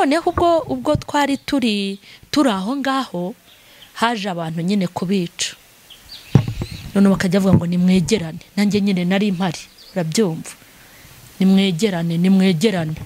noneho ubwo twari turi aho ngaho haje abantu nyine kubica, none bakajya bavuga ngo nimwegerane, nanjye nyine nari impari, urabyumva, nimwegerane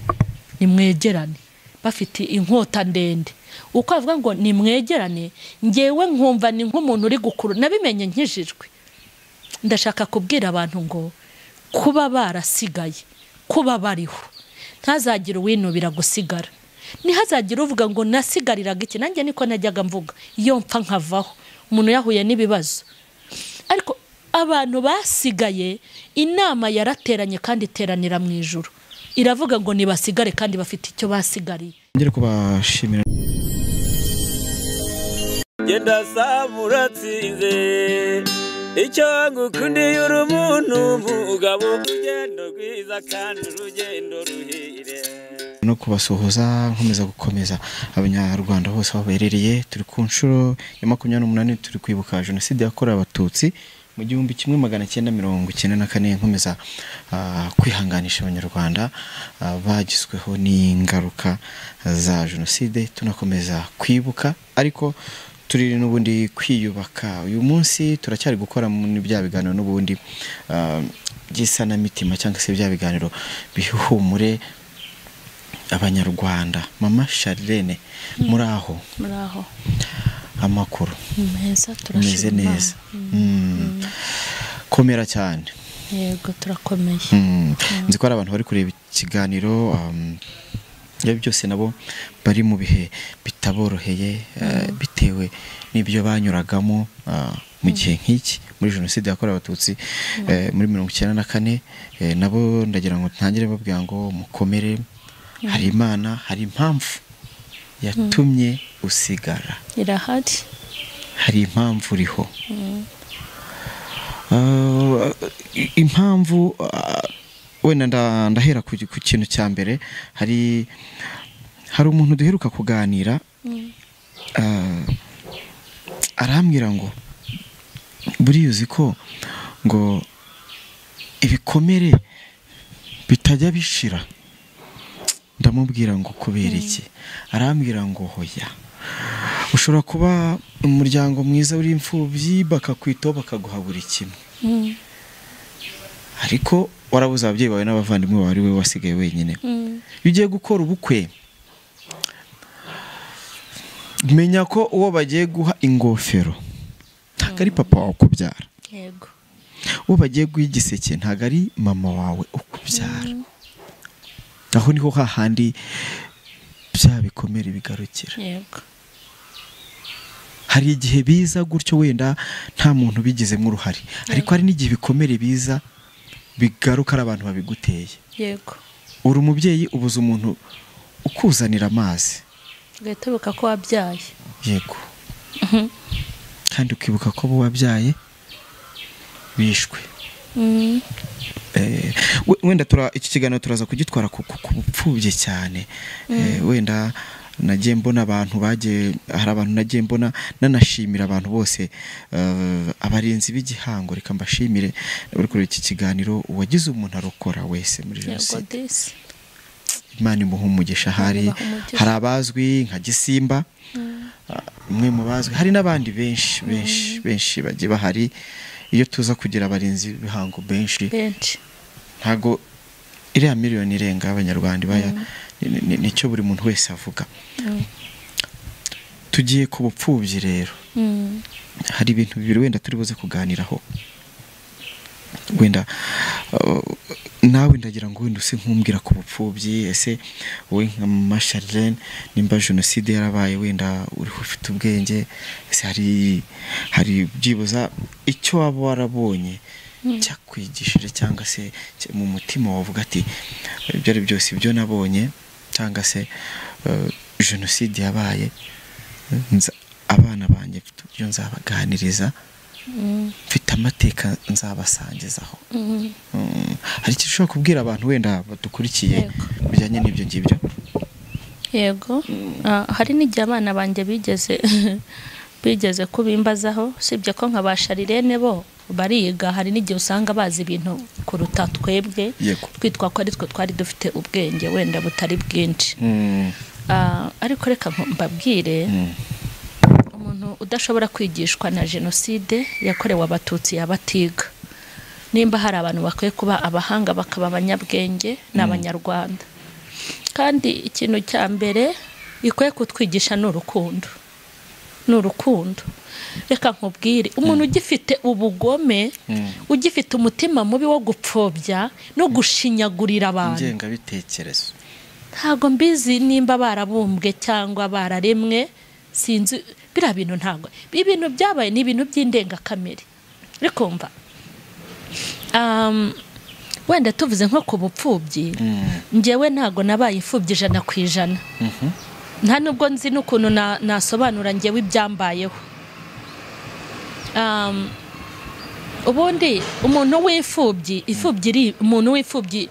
bafite inkota ndende, uko avuga ngo nimwegerane, ngewe nkumva ni nk'umuntu uri gukuru, nabimenye nkijijwe. Ndashaka kubwira abantu ngo kuba barasigaye, kuba bariho, ntazagira uwinubira gusigara, ntihazagira uvuga ngo nasigariraga iki, nanjye niko najyaga mvuga iyo mpfa nkavaho umuntu yahuye n'ibibazo. Ariko abantu basigaye, inama yarateranye kandi iteranira mu ijuru, iravuga ngo nibasigare kandi bafite icyo basigariye. Ngere kubashimira genda samuratsinze icyo ngukundiye uri umuntu mugabo, urugendo rwiza kandi urugendo ruhire, no kubasuhuza nkomeza gukomeza Abanyarwanda bose baberereye. Turi ku nshuro ya 28 turi kwibuka Jenoside yakorewe Abatutsi mu 1994. Nkomeza kwihanganisha Abanyarwanda bagizweho n'ingaruka za Jenoside, tunakomeza kwibuka ariko turi n'ubundi kwiyubaka. Uyu munsi turacyari gukora muri bya biganiro n'ubundi by'isanamitima cyangwa se bya biganiro bihumure Abanyarwanda. Mama Charlene, muraho? Muraho. Amakuru meza, turashimira neza. Komera cyane. Yego, turakomeye. Nzi ko ari abantu bari kureba ikiganiro, byose nabo bari mu bihe bitaboroheye bitewe n'ibyo banyuragamo mu gihe nk'iki muri Jenoside yakorewe Abatutsi muri 1994. Nabo ndagira ngo ntangire babwira ngo mukomere, hari Imana, hari impamvu yatumye usigara, irahari, hari impamvu uriho. Impamvu wenda ndahera ku kintu cya mbere. Hari umuntu duheruka kuganira, arambwira ngo buriya uzi ko ngo ibikomere bitajya bishira. Ndamubwira ngo kubera iki? Arambwira ngo hoya, ushobora kuba umuryango mwiza uri imfubyi bakakwitaho bakaguha buri kimwe, ariko warabuze ababyeyi bawe n'abavandimwe bawe, ari we wasigaye wenyine. Bigiye gukora ubukwe, menya ko uwo bagiye guha ingofero ntago ari papa wawe ukubyara. Yego. Uwo bagiye guha igiseke ntago ari mama wawe ukubyara. Aho niho hahandi bya bikomere bigarukira. Yego. Hari igihe biza gutyo wenda nta muntu bigizemo uruhare, ariko hari n'igihe bikomere biza bigaruka ari abantu babiguteye. Yego. Uri umubyeyi ubuze umuntu ukuzanira amazi, ugahita ko wabyaye. Yego. Kandi ukibuka ko bo wabyaye bishwe. Wenda iki kiganiro turaza kugitwara ku bupfubye cyane. Wenda nagiye mbona abantu hari abantu nagiye mbona nanashimira abantu bose abarinzi b'igihango. Reka mbashimire bari kuri iki kiganiro, uwagize umuntu arokora wese muri Jenoside. Imana imuha umugisha. Hari abazwi nka Gisimba, umwe mu bazwi, hari n'abandi benshi bagiye bahari. Iyo tuza kugira abarinzi bihango benshi ntago iriya miliyoni irenga Abanyarwanda nicyo buri muntu wese avuga. Tugiye ku bupfubyi rero, hari ibintu bibiri wenda turi buze kuganiraho. Wenda nawe ndagira ngo wenda nkumbwira ku bupfubyi. Ese wowe nka Mama Charlene, nimba Jenoside yarabaye wenda uri ufite ubwenge, ese hari byibuza icyo waba warabonye cyakwigishije cyangwa se mu mutima wavuga ati ibyo ari byose ibyo nabonye, cyangwa se Jenoside yabaye abana banjye byo nzabaganiriza, mfite amateka nzabasangizaho. Hari icyo ushobora kubwira abantu wenda badukurikiye bijyanye n'ibyo ngibyo? Yego. Hari n'igihe abana banjye bigeze kubimbazaho, sibye ko nka ba Charlene bo bariga. Hari n'igihe usanga bazi ibintu kuruta twebwe twitwa ko ari twe twari dufite ubwenge wenda butari bwinshi. ariko reka mbabwire umuntu udashobora kwigishwa na Jenoside yakorewe abatutsi yabatiga. Nimba hari abantu bakwiye kuba abahanga bakaba abanyabwenge n'Abanyarwanda. Kandi ikintu cya mbere ikwiye kutwigisha n'urukundo. N'urukundo. Reka nkubwire umuntu ugifite ubugome, ugifite umutima mubi wo gupfobya no gushinyagurira abantu. Ngenga bitekerezo. Ntago mbizi nimba barabumbwe cyangwa bararemwe, sinzi bira bintu ntago. Ibintu byabaye ni ibintu by'indengakamere. Reko mva wenda tuvuze nko ku bupfubyi, njyewe ntago nabaye imfubyi 100%. Nta nubwo nzi n'ukuntu nasobanura njyewe ibyambayeho. Ubundi umuntu w'imfubyi, umuntu w'imfubyi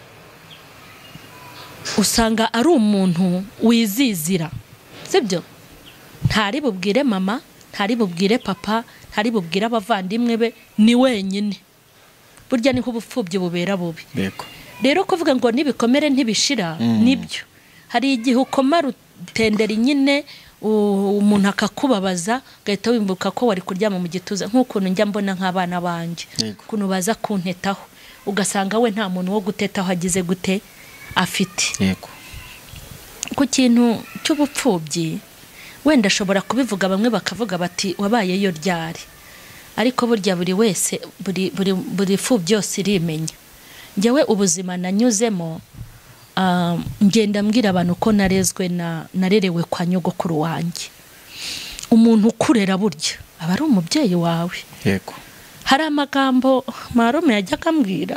usanga ari umuntu wizizira, sibyo? Ntari bubwire mama, ntari bubwire papa, ntari bubwire abavandimwe be, ni wenyine. Burya niho ubupfubyi bubera bubi. Rero kuvuga ngo nibikomere ntibishira nibyo. Hari igihe ukomara utendera nyine umuntu akakubabaza gahita wimbuka ko wari kuryama mu gituza, nk'ukuntu njya mbona nk'abana banje kuno baza kuntetaho ugasanga we nta muntu wo gutetaho agize gute afite. Ku kintu cy'ubupfubyi wenda ashobora kubivuga, bamwe bakavuga bati wabaye yo ryari, ariko burya buri wese buri fubyi yose irimenya. Njyewe ubuzima nanyuzemo, ngenda mbwira abantu ko narerewe kwa nyogokuru wanjye. Umuntu ukurera burya aba ari umubyeyi wawe. Hari amagambo marume yajyaga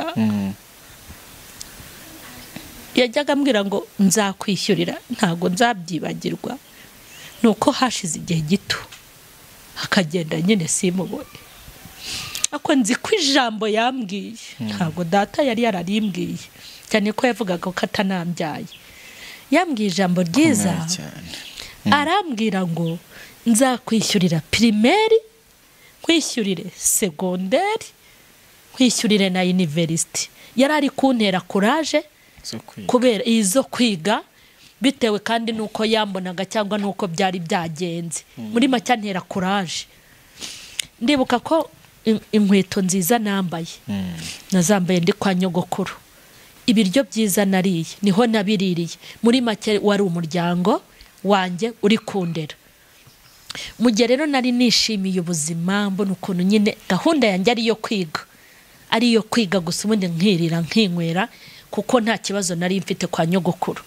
ambwira ngo nzakwishyurira, ntago nzabyibagirwa. Nuko hashize igihe gito akagenda nyine simubone. Ako nzi ko ijambo yambwiye ntago data yari yararimbwiye, cyane ko yavugaga ko atanambyaye. Yambwiye ijambo ryiza, arambwira ngo nzakwishyurira primaire, kwishyurire secondaire, kwishyurire na university. Yari ari kuntera courage kubera izo kwiga, bitewe kandi nuko yambonaga cyangwa nuko byari byagenze. Muri make antera courage. Ndibuka ko inkweto nziza nambaye nazambaye ndi kwa nyogokuru. Ibiryo byiza nariye niho nabiririye. Muri make wari umuryango wanjye uri kundera. Mu gihe rero nari nishimiye ubuzima, mbona ukuntu nyine gahunda yanjye ari yo kwiga gusa, ubundi nkirira nkinywera kuko nta kibazo nari mfite kwa nyogokuru.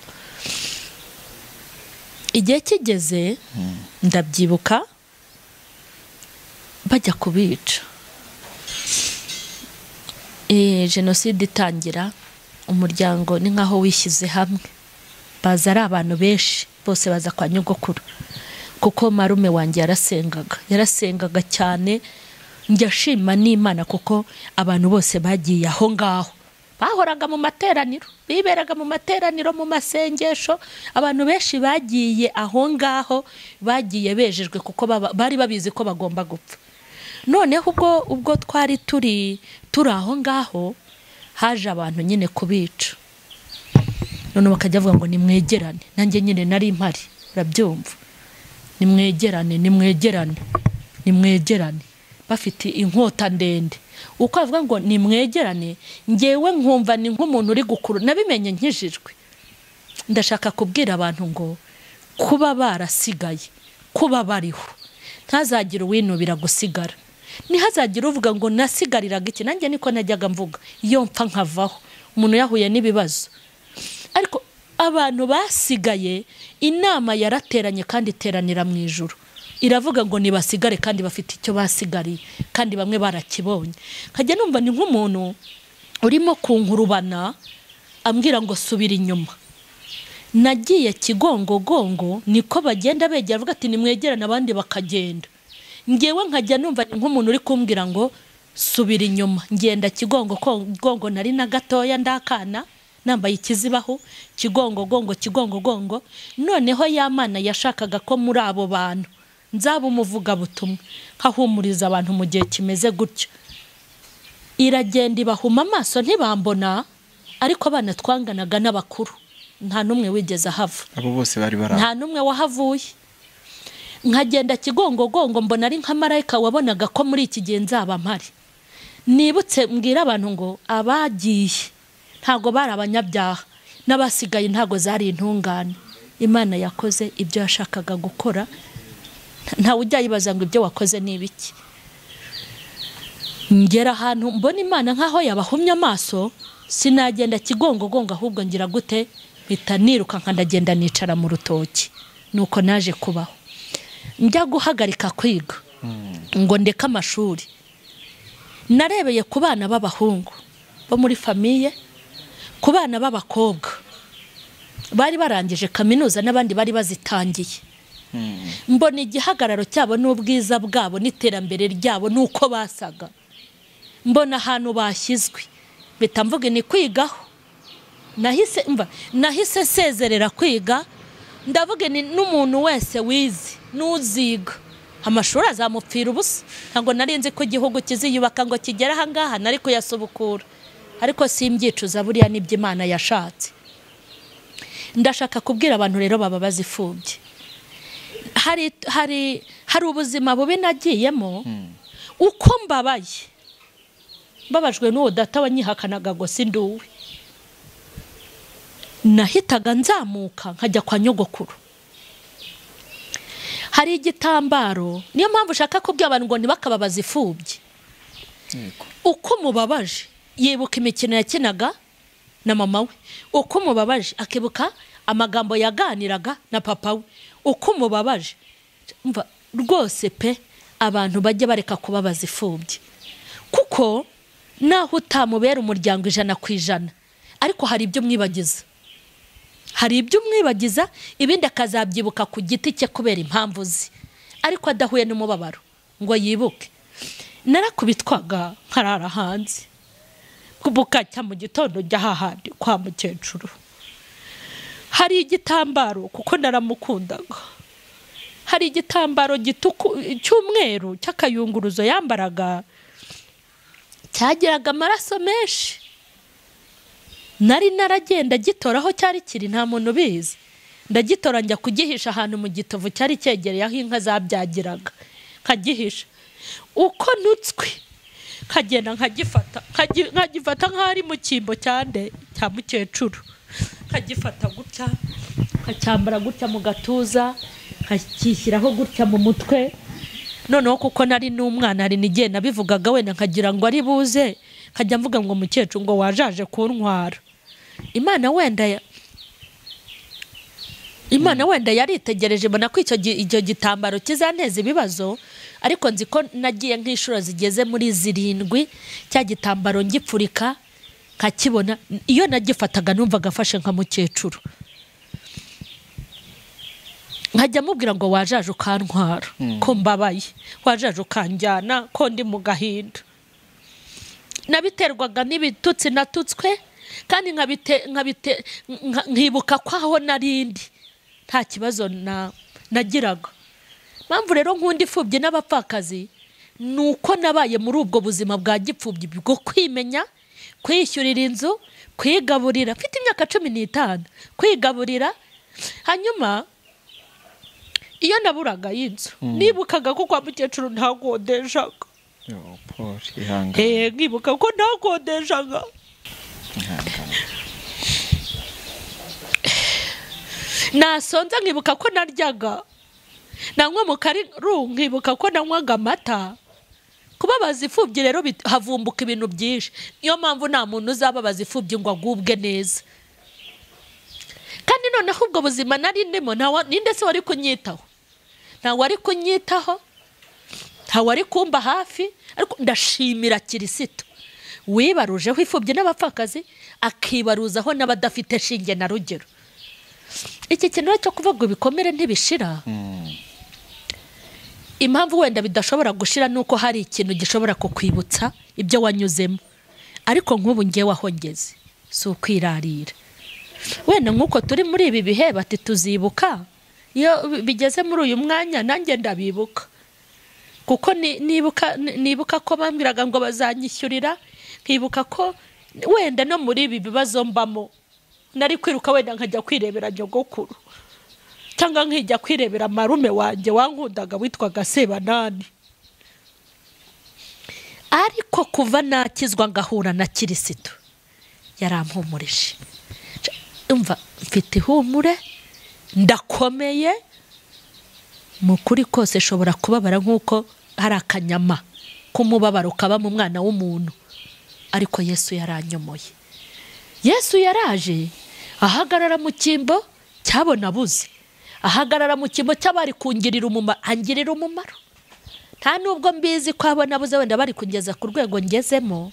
Igihe kigeze ndabyibuka bajya kubica. Jenoside itangira, umuryango ni nkaho wishyize hamwe, baza ari abantu benshi, bose baza kwa nyogokuru kuko marume wanjye yarasengaga cyane. Njyashima n'Imana kuko abantu bose bagiye aho ngaho, bahoraga mu materaniro, biberaga mu materaniro, mu masengesho. Abantu benshi bagiye aho ngaho, bagiye bejejwe kuko bari babizi ko bagomba gupfa. Noneho ubwo twari turi aho ngaho, haje abantu nyine kubica. None bakajya bavuga ngo nimwegerane. Nanjye nyine nari impari, urabyumva? Nimwegerane. Bafite inkota ndende. Uko avuga ngo nimwegerane, ngewe nkumva ni nk'umuntu uri gukuru. Nabimenye nkijijwe. Ndashaka kubwira abantu ngo kuba barasigaye, kuba bariho, ntazagira uwinubira gusigara. Nihazagira uvuga ngo nasigariraga iki, nanjye niko najyaga mvuga iyo mpfa nkavaho umuntu yahuye n'ibibazo. Ariko abantu basigaye, inama yarateranye kandi iteranira mu ijuru, iravuga ngo nibasigare kandi bafite icyo basigariye, kandi bamwe barakibonye. Nkajya numva ni nk'umuntu urimo kunkurubana ambwira ngo subira inyuma. Nagiye kigongo niko bagenda begera, avuga ati nimwegerane, abandi bakagenda. Ngewe nkajya numva ni nk'umuntu uri kumbwira ngo subira inyuma. Ngenda kigongo nari na gatoya ndakana, nambaye ikizibaho, kigongo. Noneho y'Imana yashakaga ko muri abo bantu nzaba umuvuga butumwa, nkahumuriza abantu mu gihe kimeze gutyo. Iragenda ibahuma amaso ntibambona, ariko abana twanganaga n'abakuru nta numwe wigeze ahava, abo bose bari bara nta numwe wahavuye. Nkagenda kigongogongo mbona ari nka marayika wabonaga ko muri iki gihe nzaba mpari. Nibutse mbwira abantu ngo abagiye ntago bari abanyabyaha, n'abasigaye ntago zari intungane. Imana yakoze ibyo yashakaga gukora, nta ujya yibaza ngo ibyo wakoze ni ibiki. Ngera ahantu mbona Imana nkaho yabahumye amaso, sinagenda kigongogongo ahubwo ngira gute mpita niruka nkandagenda nicara mu rutoki. Nuko naje kubaho, njya guhagarika kwiga ngo ndeka amashuri. Narebeye ku bana b'abahungu bo muri famiye, ku bana b'abakobwa bari barangije kaminuza n'abandi bari bazitangiye. Mbona igihagararo cyabo n'ubwiza bwabo n'iterambere ryabo nuko basaga. Mbona ahantu bashyizwe, bita mvuge ni kwigaho. Nahise sezerera kwiga, ndavuge ni n'umuntu wese wize nuziga amashuri azamupfira ubusa. Ntabwo nari nzi ko igihugu kiziyubaka ngo kigere aha ngaha, nari kuyasubukura, ariko simbyicuza, buriya nibyo Imana yashatse. Ndashaka kubwira abantu rero baba bazifubye, hari ubuzima bubi nagiyemo, uko mbabaye mbabajwe n'uwo data wanyihakanaga ngo sinduwe. Nahitaga nzamuka nkajya kwa nyogokuru. Hari igitambaro, niyo mpamvu ushaka kubwira abantu ngo ntibakababaze ifubye. Uko mubabaje yibuka imikino yakinaga na mama we, uko mubabaje akibuka amagambo yaganiraga na papa we, uko mubabaje mva rwose pe abantu bajye bareka kubabaza ifubye, kuko naho utamubera umuryango 100%, ariko hari ibyo mwibagiza, hari ibyo umwibagiza, ibindi akazabyibuka ku giti cye kubera impamvu ze, ariko adahuye n'umubabaro ngo yibuke. Narakubitwaga nkarara hanze, kubukacya mu gitondo njya hahandi kwa mukecuru. Hari igitambaro kuko naramukundaga, hari igitambaro cy'umweru cy'akayunguruzo yambaraga, cyagiraga amaraso menshi. Nari naragenda gitoraho cyari kiri, nta muntu bizi. Ndagitora njya kugihisha ahantu mu gitovu cyari cyegereye aho inka zabyagiraga, nkagihisha. Uko nutswe kagenda nkagifata nk'ari mu kimbo cyande cya mukecuru, nkagifata gutya, nkacyambara gutya mu gatuza, nkakishyiraho gutya mu mutwe. Noneho kuko nari n'umwana, hari n'igihe nabivugaga wenda nkagira ngo ari buze, nkajya mvuga ngo mukecuru ngo wajaje kuntwara. Imana wenda yaritegereje, mbona ko icyo gitambaro kizaneza ibibazo, ariko nzi ko nagiye nk'inshuro zigeze muri 7 cya gitambaro ngipfurika nkakibona. Iyo nagifataga numvaga afashe nka mukecuru, nkajya mubwira ngo wajaje ukantwara, ko mbabaye, wajaje ukanjyana, ko ndi mu gahinda. Nabiterwaga n'ibitutsi natutswe, kandi nkibuka ko aho narindi nta kibazo nagiraga. Mpamvu rero nk'undi ifubye n'abapfakazi, nuko nabaye muri ubwo buzima bwa gipfubyi bwo kwimenya, kwishyurira inzu, kwigaburira. Mfite imyaka 15, kwigaburira. Hanyuma iyo naburaga y'inzu, nibukaga ko kwa mukecuru ntakodeshaga. Nkibuka ko ntakodeshaga. Nasonza nkibuka ko naryaga, nanywa mu Karu nkibuka ko nanywaga amata. Kubabaza ifubyi rero havumbuka ibintu byinshi. Niyo mpamvu nta muntu uzababaza ifubyi ngo agubwe neza. Kandi noneho ubwo buzima nari ndimo, ninde se wari kunyitaho? Nta wari kunyitaho, nta wari kumba hafi. Ariko ndashimira Kirisito wibarujeho ifubyi n'abapfakazi, akibaruzaho n'abadafite shinge na rugero. Iki kintu cyo kuvuga ibikomere ntibishira. Impamvu wenda bidashobora gushira nuko hari ikintu gishobora kukwibutsa ibyo wanyuzemo. Ariko nk'ubu ngiye wahongeze, si ukwirarira. Wenda nk'uko turi muri ibi bihe bati tuzibuka, iyo bigeze muri uyu mwanya nanjye ndabibuka. Kuko nibuka ko bambwiraga ngo bazanyishyurira, nkibuka ko wenda no muri ibi bibazo mbamo nari kwiruka wenda nkajya kwirebera nyogokuru cyangwa nkijya kwirebera marume wanjye wankundaga witwaga Sebanani. Ariko kuva nakizwa ngahura na Kirisitu yarampumurije. Umva mfite ihumure, ndakomeye, mu kuri kose shobora kubabara nk'uko hari akanyama k'umubabaro kaba mu mwana w'umuntu, ariko Yesu yaranyomoye. Yesu yaraje ahagarara mu cyimbo cyabona buze, ahagarara mu cyimbo cy'abari kungirira umumaro, angirira umumaro. Nta nubwo mbizi ko abona buze wenda bari kugeza ku rwego ngezemo.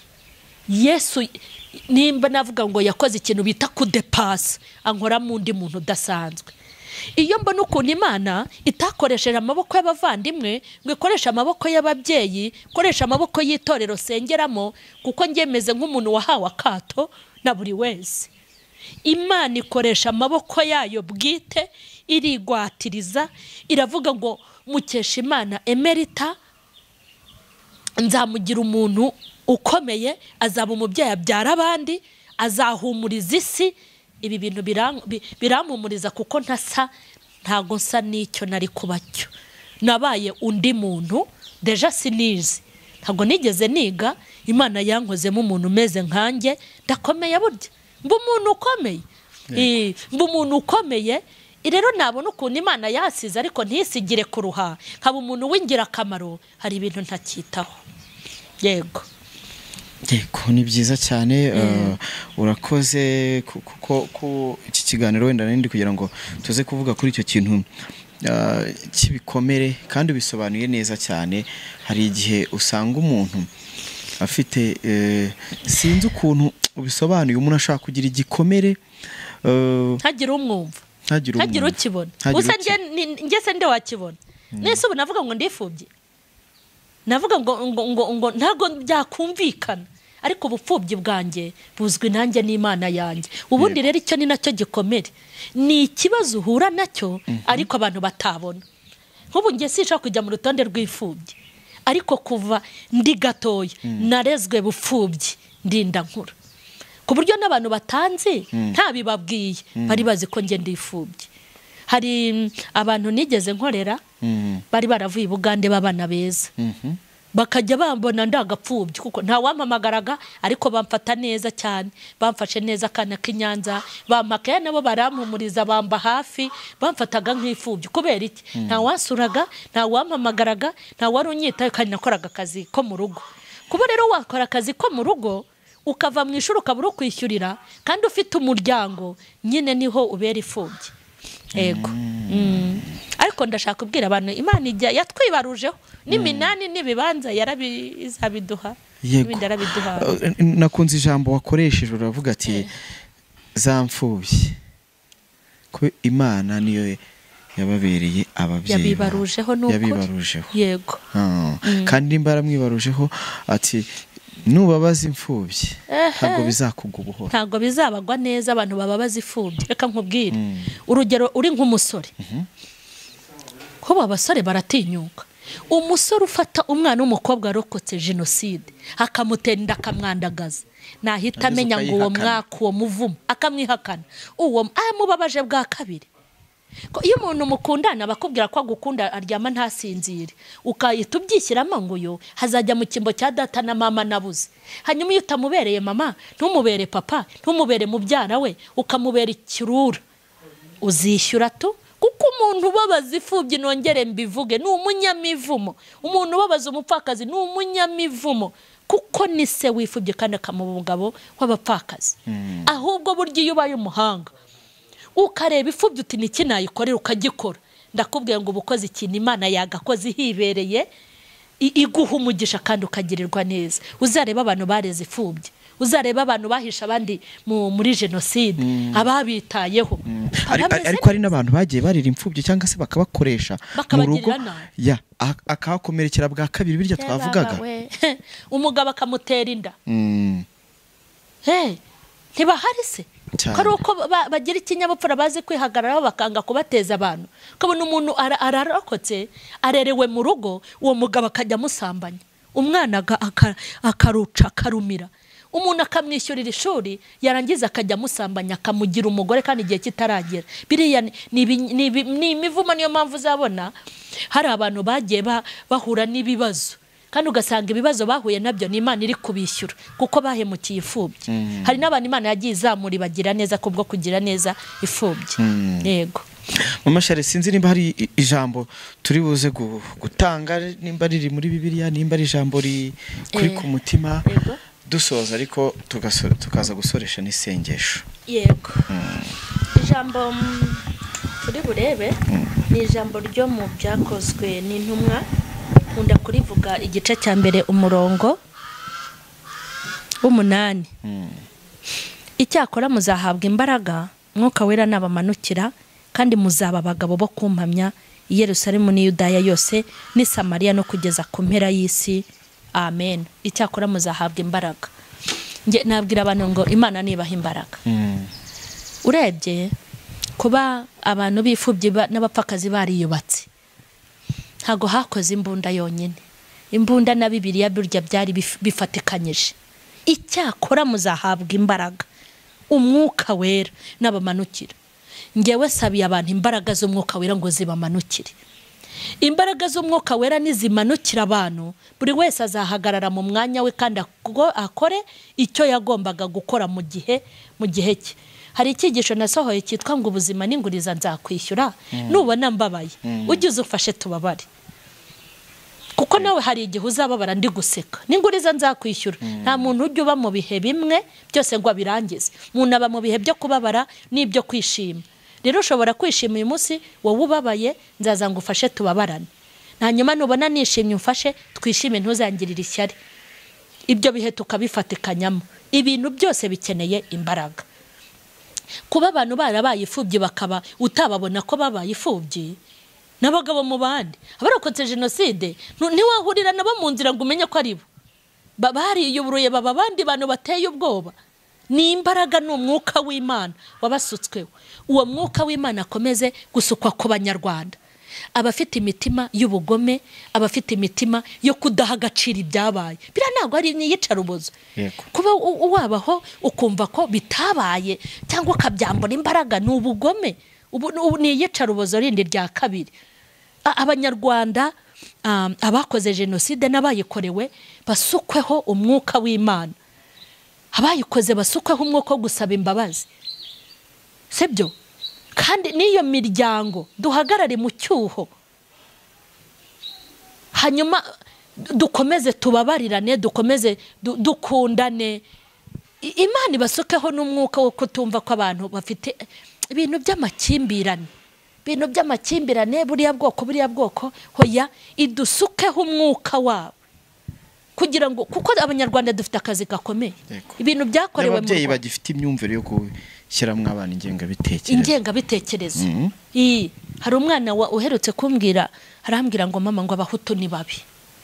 Yesu nimba navuga ngo yakoze ikintu bita kudepasa, ankora mu ndi muntu udasanzwe. Iyo mbona ukuntu Imana itakoresheje amaboko y'abavandimwe, ngo ikoresha amaboko y'ababyeyi, ikoresha amaboko y'itorero sengeramo, kuko ngemeze nk'umuntu wahawe akato na buri wese. Imana ikoresha amaboko yayo bwite, irigwatiriza, iravuga ngo mukesha Imana emerita, nzamugira umuntu ukomeye, azaba umubyeyi abyara abandi, azahumuriza isi. Ibi bintu birampumuriza kuko ntago nsa n'icyo nari kubacyo. Nabaye undi muntu, deja sinizi, ntago nigeze niga. Imana yankozemo umuntu umeze nkanjye, ndakomeye burya, mba umuntu ukomeye. Mba umuntu ukomeye. Rero nabona ukuntu Imana yasize ariko ntisigire kuruha, nkaba umuntu w'ingirakamaro, hari ibintu ntakitaho. Yego ni byiza cyane. Urakoze kuko iki kiganiro wenda nindi kugira ngo tuze kuvuga kuri icyo kintu kibikomere kandi bisobanuye neza cyane. Hari igihe usanga umuntu afite sinzi ukuntu ubisobanuye, umuntu ashaka kugira igikomere ntagira umwumva, ntagira ukibona. Gusa njye se nde wakibona? Nese ubu navuga ngo ndifubye, navuga ngo ntago byakumvikana, ariko ubupfubyi bwanjye buzwi nanjye n'Imana yanjye. Ubundi rero icyo ni nacyo gikomere, ni ikibazo uhura nacyo ariko abantu batabona. Nk'ubu njye sinshaka kujya mu rutonde rw'ifubyi, ariko kuva ndi gatoya narezwe bupfubyi ndinda nkura, ku buryo n'abantu batanzi ntabibabwiye bari bazi ko njye ndifubye. Hari abantu nigeze nkorera bari baravuye Bugande babana beza, bakajya bambona ndagapfubye kuko nta wampamagaraga, ariko bamfata neza cyane, bamfashe neza kana k'Inyanza, bampakaye nabo barampumuriza, bamba hafi, bamfataga nk'ifubye. Kubera iki? Nta wansuraga, nta wampamagaraga, nta wari unyitaye, kandi nakoraga akazi ko mu rugo. Kuba rero wakora akazi ko mu rugo ukava mu ishuri ukabura kwishyurira kandi ufite umuryango, nyine niho ubera ifubye. Yego. Ariko ndashaka kubwira abantu Imana ijya yatwibarujeho n'iminani n'ibibanza yarabizabiduha, ibindi yarabiduha. Nakunze ijambo wakoresheje, uravuga ati zamfubye ko Imana niyo yababereye ababyeyi, yabibarujeho yabibarujeho. Yego. Kandi imbara mwibarujeho ati nubabaza imfubyi ntabwo bizakugwa ubuhoro, ntabwo bizabagwa neza abantu bababaza ifubyi. Reka nkubwire urugero, uri nk'umusore, ko abasore baratinyuka. Umusore ufata umwana w'umukobwa arokotse Jenoside akamutera inda akamwandagaza, nahita amenya ngo uwo mwaka uwo muvumo akamwihakana, uwo mubabaje bwa kabiri. Ko iyo umuntu mukundana bakubwira ko agukunda aryama ntasinzire, ukahita ubyishyiramo ngo yo hazajya mu kimbo cya data na mama nabuze. Hanyuma iyo utamubereye mama, ntumubere papa, ntumubere mubyara we, ukamubera ikirura, uzishyura tu. Kuko umuntu ubabaza ifubyi, nongere mbivuge, ni umunyamivumo. Umuntu ubabaza umupfakazi ni umunyamivumo, kuko ni se wifubye kandi akamuba umugabo w'abapfakazi. Ahubwo burya iyo ubaye umuhanga ukareba ifubyi uti niki nayikorera ukagikora, ndakubwiye ngo ubukoze ikintu Imana yagakoze hibereye, iguha umugisha kandi ukagirirwa neza. Uzareba abantu bareze ifubyi, uzareba abantu bahisha abandi muri Jenoside, ababitayeho. Ariko hari n'abantu bagiye barira imfubyi cyangwa se bakabakoresha mu rugo, akakomerekera bwa kabiri, birya twavugaga. Umugabo akamutera inda, ntibahari se? Kari uko bagira ikinyabupfura, bazi kwihagararaho bakanga kubateza abantu. Kabona umuntu ararokotse, arerewe mu rugo, uwo mugabo akajya amusambanya, umwana akaruca akarumira. umuntu akamwishyurira ishuri yarangiza akajya musambanya akamugira umugore kandi igihe kitaragera. Biriya ni imivumo. Niyo mpamvu uzabona hari abantu bagiye bahura n'ibibazo kandi ugasanga ibibazo bahuye nabyo ni Imana iri kubishyura kuko bahemukiye imfubyi. Hari n'abantu Imana yagiye izamura bagira neza kubwo kugira neza imfubyi. Yego Mama Charlene, sinzi nimba hari ijambo turi buze gutanga, nimba riri muri Bibiliya, nimba ari ijambo kuri ku mutima dusoza, ariko tukaza gusoresha n'isengesho. Yego ijambo turi burebe ni ijambo ryo mu byakozwe n'intumwa. Nkunda kurivuga igice cya mbere umurongo w'8. Icyakora muzahabwa imbaraga Mwuka Wera nabamanukira, kandi muzaba abagabo bo kumpamya i Yerusalemu n'i Yudaya yose n'i Samariya no kugeza ku mpera y'isi. Amen. Icyakora muzahabwa imbaraga. Nge nabwira abantu ngo Imana nibaha imbaraga. Urebye kuba abantu bifubye n'abapfakazi bariyubatse, ntago hakoze imbunda yonyine. Imbunda na Bibiliya burya byari bifatikanyije. Icyakora muzahabwa imbaraga Umwuka Wera nabamanukira. Ngewe sabiye abantu imbaraga z'Umwuka Wera ngo zibamanukire. Imbaraga z'Umwuka Wera nizimanukira abantu, buri wese azahagarara mu mwanya we kandi akore icyo yagombaga gukora mu gihe cye. Hari icyigisho nasohoye cyitwa ngo ubuzima n'inguriza nzakwishyura. Nubona mbabaye ujye uzufashe tubabare, kuko nawe hari igihe uzababara ndi guseka. N'inguriza nzakwishyura. Nta muntu ujya uba mu bihe bimwe byose ngo abirangize. Umuntu aba mu bihe byo kubabara n'ibyo kwishima. Rero ushobora kwishima uyu munsi wowe ubabaye, nzaza ngufashe tubabarane. Hanyuma nubona nishimye umfashe twishime, ntuzangirire ishyari. Ibyo bihe tukabifatikanyamo. Ibintu byose bikeneye imbaraga. Kuba abantu barabaye ifubyi bakaba utababona ko babaye ifubyi n'abagabo mu bandi abarokotse Jenoside, ntiwahurira nabo mu nzira ngo umenye ko ari bo bariyuburuye, baba abandi bantu bateye ubwoba. Ni imbaraga n'Umwuka w'Imana wabasutsweho. Uwo Mwuka w'Imana akomeze gusukwa ku Banyarwanda, abafite imitima y'ubugome, abafite imitima yo kudaha agaciro ibyabaye. Bira ntabwo ari n'iyicarubozo. Kuba wabaho ukumva ko bitabaye cyangwa ukabyambura imbaraga ni ubugome. Ubu ni iyicarubozo rindi rya kabiri. Abanyarwanda abakoze Jenoside n'abayikorewe basukweho Umwuka w'Imana. Abayikoze basukweho umwuka wo gusaba imbabazi. Sebyo kandi niyo miryango duhagarare mu cyuho, hanyuma dukomeze tubabarirane, dukomeze dukundane. Imana ibasukeho n'umwuka wo kutumva ko abantu bafite ibintu by'amakimbirane buriya bwoko hoya idusukeho umwuka wabo, kugira ngo kuko Abanyarwanda dufite akazi gakomeye. Ibintu byakorewe mu ababyeyi bagifite imyumvire yo gushyiramo abana ingengabitekerezo. Hari umwana uherutse kumbwira, arambwira ngo mama ngo abahutu ni babi.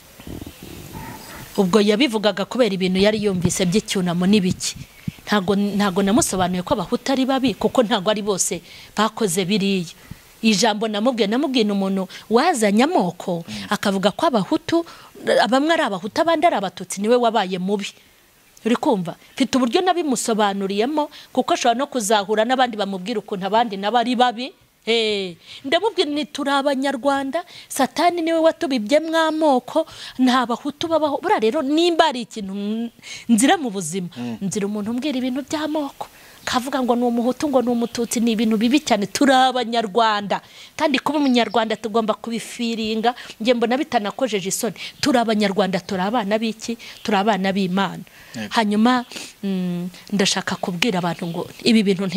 Ubwo yabivugaga kubera ibintu yari yumvise by'icyunamo n'ibiki. Ntago namusobanuye ko abahutu ari babi kuko ntago ari bose bakoze biriya. Ijambo namubwiye umuntu wazanye amoko akavuga ko abahutu bamwe ari abahutu abandi ari abatutsi niwe wabaye mubi. Uri kumva? Mfite uburyo nabimusobanuriyemo kuko ashobora no kuzahura n'abandi bamubwira ukuntu abandi nabari babi. Ndamubwira ni turi Abanyarwanda, Satani niwe watubibye mwamoko, nta bahutu babaho. Bura rero nimba ari ikintu nzira mu buzima, nzira umuntu umbwira ibintu by'amoko kavuga ngo ni umuhutu ngo ni umututsi, ni ibintu bibi cyane. Turi Abanyarwanda kandi kuba umunyarwanda tugomba kubifiringa. Nge mbona bitanakojeje isoni. Turi Abanyarwanda, turi abana b'iki? Turi abana b'Imana. Hanyuma ndashaka kubwira abantu ngo ibi bintu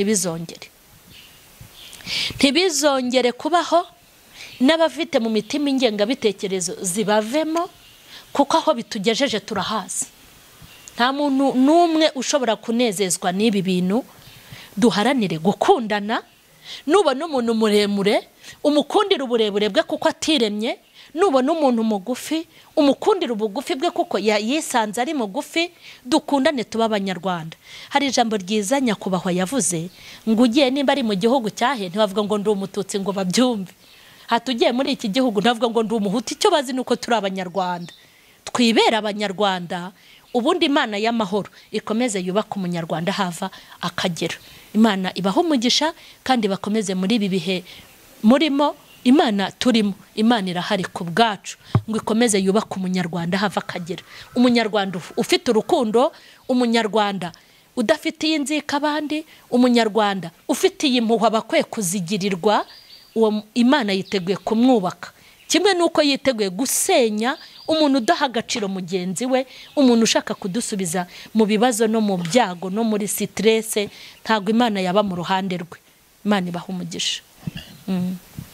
ntibizongere kubaho. N'abafite mu mitima ingengabitekerezo zibavemo, kuko aho bitugejeje turahazi. Nta muntu n'umwe ushobora kunezezwa n'ibi bintu. Duharanire gukundana. Nubona umuntu muremure umukundira uburebure bwe kuko atiremye. Nubona umuntu mugufi umukundira ubugufi bwe kuko yisanze ari mugufi. Dukundane tuba Abanyarwanda. Hari ijambo ryiza nyakubahwa yavuze ngo ugiye nimba ari mu gihugu cyahe ntibavuga ngo ndi umututsi ngo babyumve. Hatugiye muri iki gihugu ntavuga ngo ndi umuhutu. Icyo bazi nuko turi Abanyarwanda. Twibera Abanyarwanda. ubundi Imana y'amahoro ikomeze yubaka umunyarwanda hava akagera. Imana ibaho umugisha kandi bakomeze muri ibi bihe murimo. Imana turimo, Imana irahari ku bwacu ngo ikomeze yubaka umunyarwanda hava akagera. Umunyarwanda ufite urukundo, umunyarwanda udafitiye inzika abandi, umunyarwanda ufitiye impuhwe abakwiye kuzigirirwa, uwo Imana yiteguye kumwubaka. Kimwe nuko yiteguye gusenya umuntu udaha agaciro mugenzi we, umuntu ushaka kudusubiza mu bibazo no mu byago no muri stress. Ntago Imana yaba mu ruhande rwe. Imana ibaha umugisha.